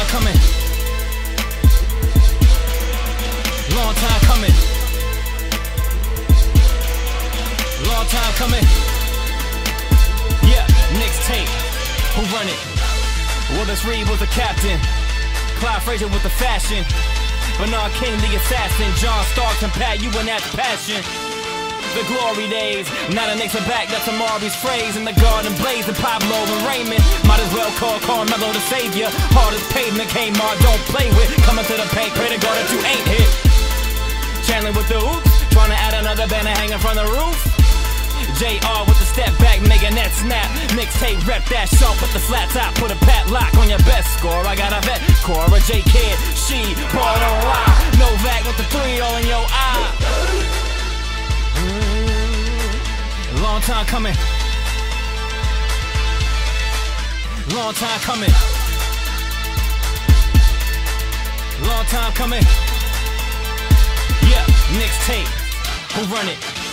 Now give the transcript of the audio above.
coming. Long time coming. Long time coming. Yeah, Knicks Tape. Who run it? Willis Reed was the captain. Clyde Frazier with the fashion. Bernard King the assassin. Starks and Pat Ewing at the passion. The glory days. Now the Knicks are back. That's Amare's phrase. In the garden blazin, Pablo and Raymond. Might as well call Carmelo the savior. Hardest pavement, KMart don't play with. Coming to the paint, pray to God that you ain't hit. Chandler with the oops. Trying to add another banner hanging from the roof. JR with the step back, making that snap. Knicks Tape, rep that Shump with the flat top. Put a padlock on your best score. I got a vet, Cora, J Kid, she, Paul on lie. Novak with the 3 all in your eye. Long time coming. Long time coming. Long time coming. Yeah, Knicks Tape. Who run it?